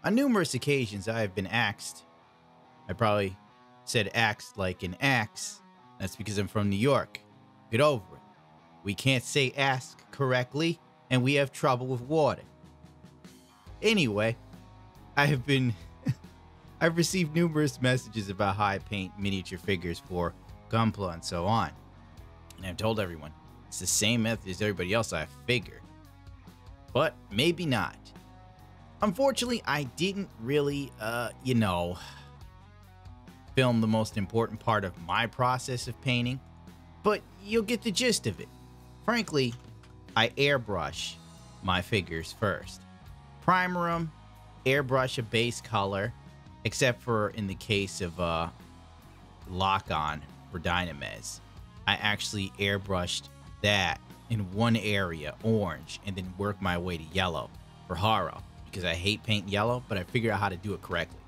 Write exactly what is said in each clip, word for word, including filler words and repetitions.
On numerous occasions, I have been axed. I probably said axed like an axe. That's because I'm from New York. Get over it. We can't say ask correctly, and we have trouble with water. Anyway, I have been... I've received numerous messages about how I paint miniature figures for Gunpla and so on. And I've told everyone, it's the same method as everybody else I figured. But maybe not. Unfortunately, I didn't really, uh, you know, film the most important part of my process of painting. But you'll get the gist of it. Frankly, I airbrush my figures first. Primer them, airbrush a base color, except for in the case of uh, Lock-On for Dynamez. I actually airbrushed that in one area, orange, and then work my way to yellow for Haro, because I hate paint yellow, but I figured out how to do it correctly.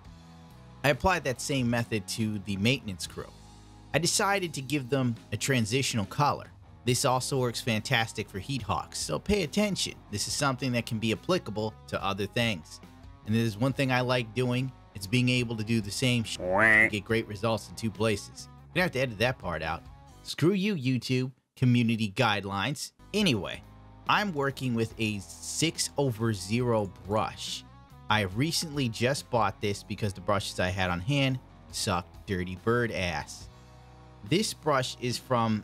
I applied that same method to the maintenance crew. I decided to give them a transitional color. This also works fantastic for Heat Hawks, so pay attention. This is something that can be applicable to other things. And there's one thing I like doing, it's being able to do the same shit and get great results in two places. You're gonna have to edit that part out. Screw you, YouTube, community guidelines. Anyway, I'm working with a six over zero brush. I recently just bought this because the brushes I had on hand sucked dirty bird ass. This brush is from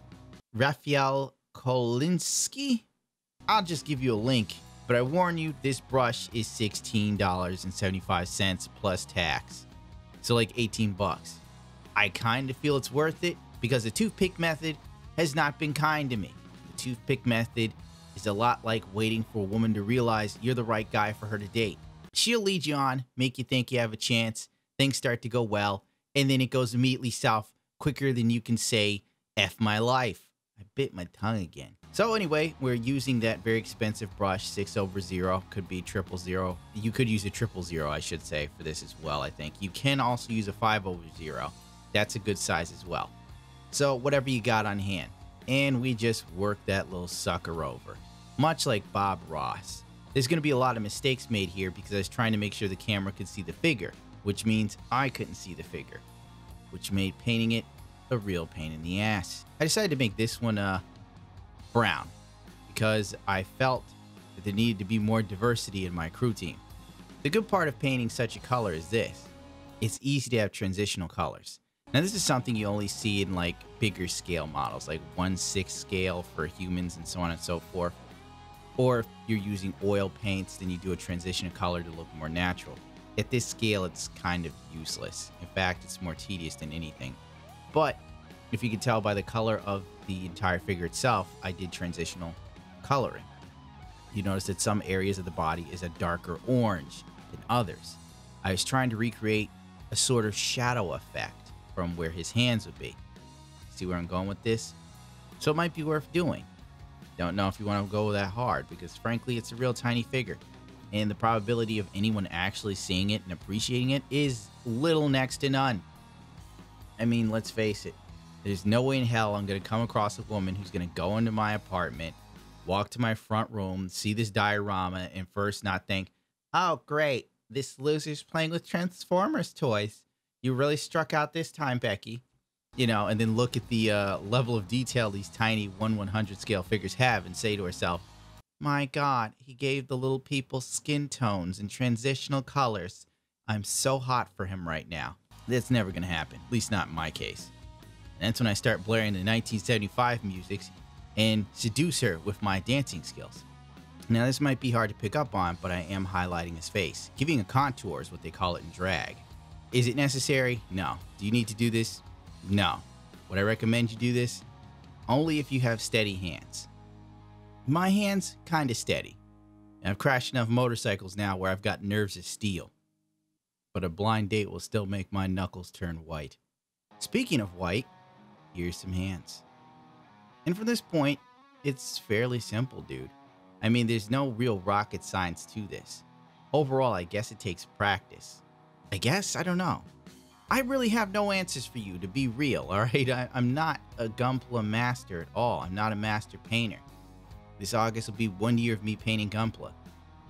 Raphael Kolinsky. I'll just give you a link, but I warn you, this brush is sixteen dollars and seventy-five cents plus tax. So like eighteen bucks. I kind of feel it's worth it because the toothpick method has not been kind to me. The toothpick method is a lot like waiting for a woman to realize you're the right guy for her to date. She'll lead you on, make you think you have a chance, things start to go well, and then it goes immediately south quicker than you can say, F my life. I bit my tongue again. So anyway, we're using that very expensive brush, six over zero, could be triple zero. You could use a triple zero, I should say, for this as well, I think. You can also use a five over zero. That's a good size as well. So whatever you got on hand. And we just work that little sucker over. Much like Bob Ross. There's going to be a lot of mistakes made here because I was trying to make sure the camera could see the figure, which means I couldn't see the figure, which made painting it a real pain in the ass. I decided to make this one uh, brown because I felt that there needed to be more diversity in my crew team. The good part of painting such a color is this. It's easy to have transitional colors. Now this is something you only see in like bigger scale models, like one sixth scale for humans and so on and so forth. Or if you're using oil paints, then you do a transition of color to look more natural. At this scale, it's kind of useless. In fact, it's more tedious than anything. But if you can tell by the color of the entire figure itself, I did transitional coloring. You notice that some areas of the body is a darker orange than others. I was trying to recreate a sort of shadow effect from where his hands would be. See where I'm going with this? So it might be worth doing. Don't know if you want to go that hard because frankly, it's a real tiny figure. And the probability of anyone actually seeing it and appreciating it is little next to none. I mean, let's face it. There's no way in hell I'm going to come across a woman who's going to go into my apartment, walk to my front room, see this diorama, and first not think, oh, great, this loser's playing with Transformers toys. You really struck out this time, Becky. You know, and then look at the uh, level of detail these tiny one one hundred scale figures have and say to herself, my God, he gave the little people skin tones and transitional colors. I'm so hot for him right now. That's never going to happen, at least not in my case. And that's when I start blaring the nineteen seventy-five music and seduce her with my dancing skills. Now, this might be hard to pick up on, but I am highlighting his face. Giving a contour is what they call it in drag. Is it necessary? No. Do you need to do this? No. Would I recommend you do this? Only if you have steady hands. My hands, kinda steady. And I've crashed enough motorcycles now where I've got nerves of steel. But a blind date will still make my knuckles turn white. Speaking of white, here's some hands. And from this point, it's fairly simple, dude. I mean, there's no real rocket science to this. Overall, I guess it takes practice. I guess? I don't know. I really have no answers for you, to be real, alright? I'm not a Gunpla master at all. I'm not a master painter. This August will be one year of me painting Gunpla.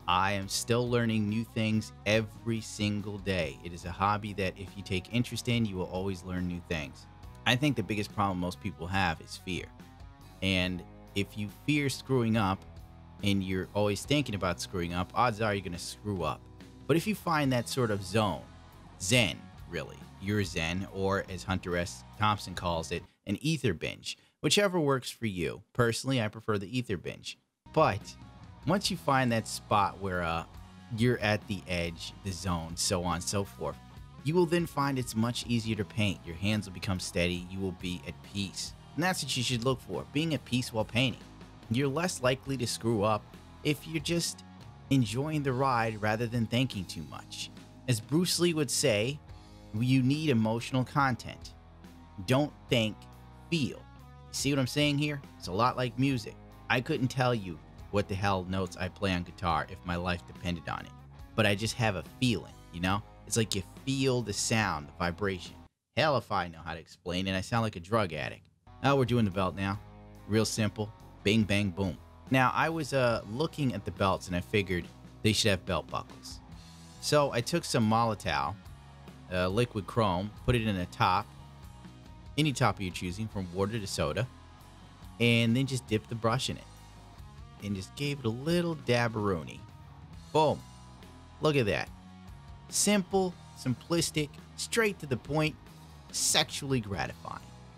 I am still learning new things every single day. It is a hobby that if you take interest in, you will always learn new things. I think the biggest problem most people have is fear. And if you fear screwing up and you're always thinking about screwing up, odds are you're going to screw up. But if you find that sort of zone, zen, really, your zen, or as Hunter S. Thompson calls it, an ether binge, whichever works for you. Personally, I prefer the ether binge. But once you find that spot where uh, you're at the edge, the zone, so on and so forth, you will then find it's much easier to paint. Your hands will become steady. You will be at peace. And that's what you should look for, being at peace while painting. You're less likely to screw up if you're just enjoying the ride rather than thinking too much. As Bruce Lee would say, you need emotional content. Don't think, feel. See what I'm saying here? It's a lot like music. I couldn't tell you what the hell notes I play on guitar if my life depended on it. But I just have a feeling, you know? It's like you feel the sound, the vibration. Hell if I know how to explain it. I sound like a drug addict. Now we're doing the belt now. Real simple. Bing, bang, boom. Now, I was uh, looking at the belts and I figured they should have belt buckles. So I took some Molotow, uh, liquid chrome, put it in a top, any top you're choosing, from water to soda, and then just dipped the brush in it. And just gave it a little dabberoonie. Boom. Look at that. Simple, simplistic, straight to the point, sexually gratifying.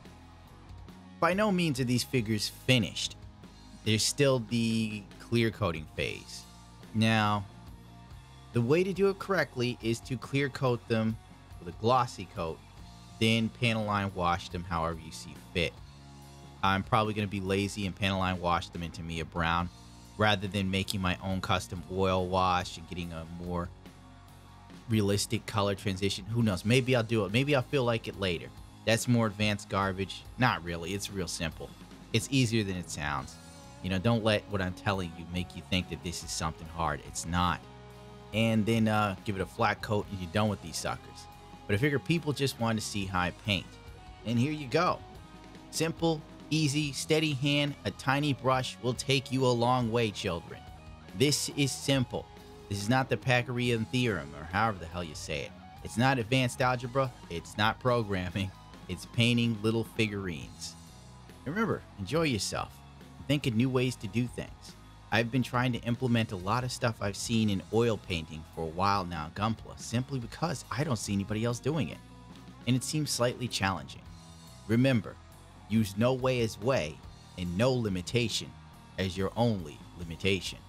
By no means are these figures finished. There's still the clear coating phase. Now, the way to do it correctly is to clear coat them with a glossy coat, then panel line wash them however you see fit. I'm probably going to be lazy and panel line wash them into Mia Brown rather than making my own custom oil wash and getting a more realistic color transition. Who knows? Maybe I'll do it. Maybe I'll feel like it later. That's more advanced garbage. Not really. It's real simple. It's easier than it sounds. You know, don't let what I'm telling you make you think that this is something hard. It's not. And then uh, give it a flat coat and you're done with these suckers. But I figure people just want to see how I paint. And here you go. Simple, easy, steady hand, a tiny brush will take you a long way, children. This is simple. This is not the Pythagorean theorem, or however the hell you say it. It's not advanced algebra. It's not programming. It's painting little figurines. And remember, enjoy yourself. Think of new ways to do things. I've been trying to implement a lot of stuff I've seen in oil painting for a while now, Gunpla, simply because I don't see anybody else doing it. And it seems slightly challenging. Remember, use no way as way and no limitation as your only limitation.